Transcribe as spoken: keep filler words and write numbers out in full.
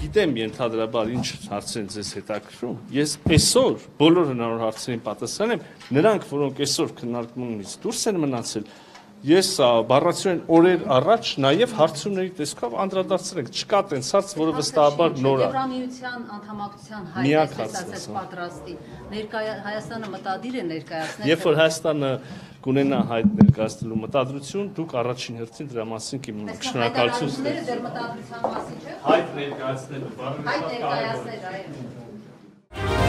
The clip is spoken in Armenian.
գիտեմ ենթադրաբար ինչ հարցեր են ձեզ հետաքրքրում։ Ես այսօր բոլոր հնարավոր հարցերին պատասխան եմ, նրանք, որոնք այսօր քննարկումից դուրս են մնացել, ես բառացիորեն օրեր առաջ նաև հարցումների տեսքով անդրադարձել ենք, չկա տենց հարց, որը վստահաբար նոր է։ Եվրամիության անդամակցության հայտ այսպես պատրաստի, Հայաստանը մտադիր է ներկայացնել։ Երբ որ Հայաստանը կունենա հայտ ներկայացնելու մտադրություն, դուք առաջին հերթին դրա մասին կիմանաք։ Շնորհակալություն։ Հայտարարությունները դեռ մտադրության մասին չէ։ Հայտ ներկայացնելու բառը Հայտ ներկայացնել, այո։